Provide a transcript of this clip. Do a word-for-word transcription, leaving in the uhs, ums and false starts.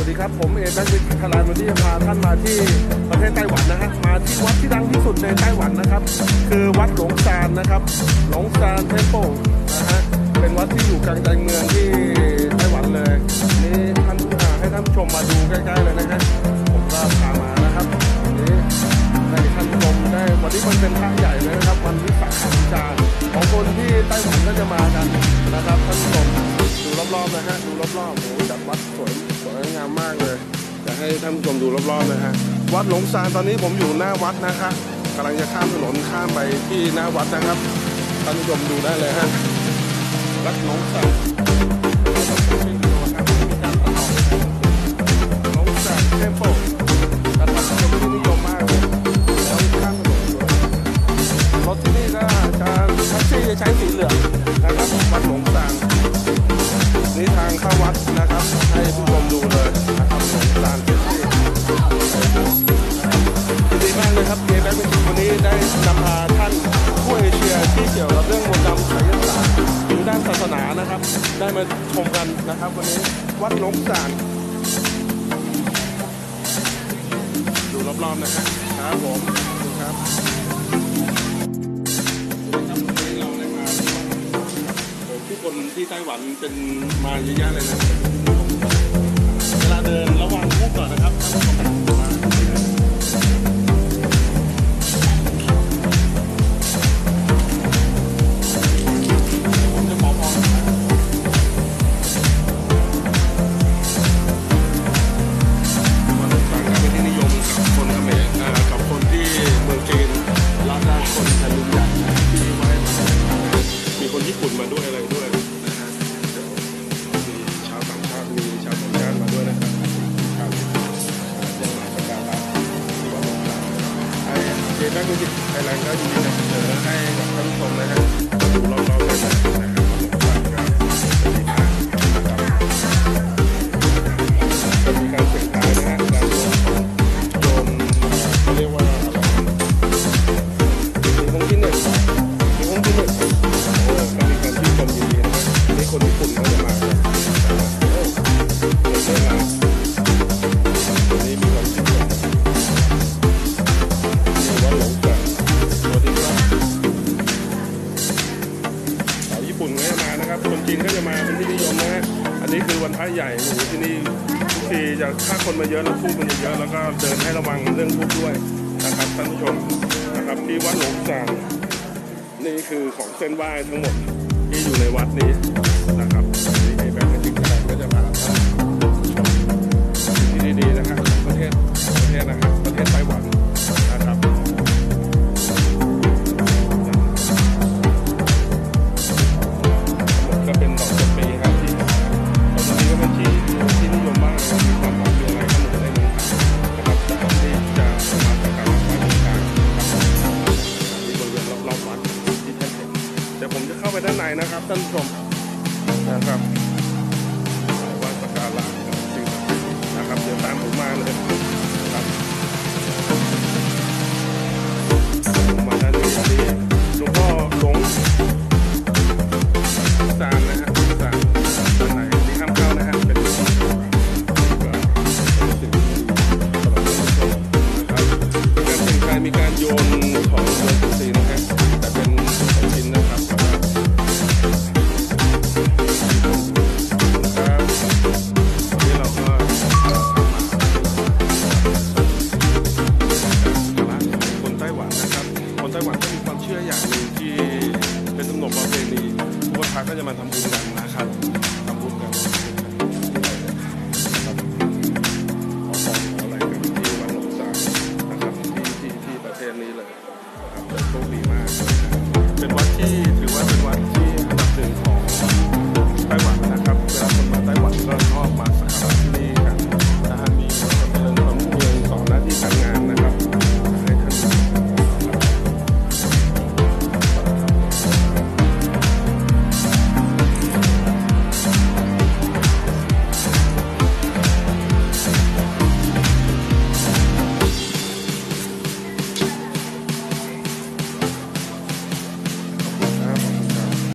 วัสดีครับผมเอแบงค์วิทย์คารานวันนี้จะพาท่านมาที่ประเทศไต้หวันนะฮะมาที่วัดที่ดังที่สุดในไต้หวันนะครับคือวัดหลงซานนะครับหลงซานเทมเพิลนะฮะเป็นวัดที่อยู่กลางใจเมืองที่ไต้หวันเลยนี่ท่านให้ท่านชมมาดูใกล้ๆเลยนะครับผมก็พามานะครับนี่ให้ท่านชมได้วันนี้มันเป็นพระใหญ่เลยนะครับวันวิสาขบูชาของคนที่ไต้หวันก็จะมากันนะครับท่านชมดูรอบๆนะฮะดูรอบๆโอ้จัดวัดสวยสวยงามมากเลยจะให้ท่านชมดูรอบๆนะฮะวัดหลงซานตอนนี้ผมอยู่หน้าวัดนะครับกำลังจะข้ามถนนข้ามไปที่หน้าวัดนะครับท่านชมดูได้เลยฮะวัดหลงซานหลงซานเทมเพิลนะครับเป็นที่นิยมมากเลยแล้วข้ามถนนอยู่รถที่นี่ก็จะแท็กซี่จะใช้สีเหลืองนะครับวัดหลงซานนี่ทางเข้าวัดนะครับให้ผู้ชมดูเลยนะครับหลงซานเซ็ซี่ดีมากเลยครับเอแบงค์วันนี้ได้นำพาท่านผู้เอเชียที่เกี่ยวกับเรื่องมนต์ดำไสยศาสตร์หรือด้านศาสนานะครับได้มาชมกันนะครับวันนี้วัดหลงซานดูรอบๆนะครับครับผมครับทุกคนที่ไต้หวันเป็นมาเยอะแยะเลยนะเวลาเดินระวังผู้ก่อนนะครับผมจะขอพรวันต่างกันเป็นที่นิยมกับคนเขมรกับคนที่เมืองจีนแล้วก็คนไทยรุ่นใหญ่ที่ไว้มีคนญี่ปุ่นมาด้วยอะไรด้วยนะฮะเดี๋ยวมีชาวต่างชาติมีชาวต่างชาติมาด้วยนะครับชาวญี่ปุ่นยังมาสักการะที่วัดหลงซานไอ้เจ๊แบงค์วิทย์ไทยแลนด์ก็ยินดีนำเสนอให้กับท่านผู้ชมนะฮะดูรอบๆเลยนะนะครับวัดหลงซานก็ดีมากนะครับจะมีการเสี่ยงทายนะฮะการโยนโยนเขาเรียกว่าอะไรมีของที่หนึ่งมีของที่หนึ่งโอ้ก็มีการที่ชมยินดีนะครับนี่คนญี่ปุ่นเขาจะมาครับโอ้เยอะมากวันนี้มีความสุขนี่วัดหลงซานสวัสดีครับชาวญี่ปุ่นก็จะมานะครับคนจีนก็จะมาเป็นที่นิยมนะฮะอันนี้คือวันพระใหญ่โอ้โหที่นี่ทุกทีจะถ้าคนมาเยอะแล้วผู้คนจะเยอะแล้วก็เดินให้ระวังเรื่องผู้ด้วยนะครับท่านผู้ชมนะครับที่วัดหลงซานนี่คือของเส้นไหว้ทั้งหมดที่อยู่ในวัดนี้นะครับ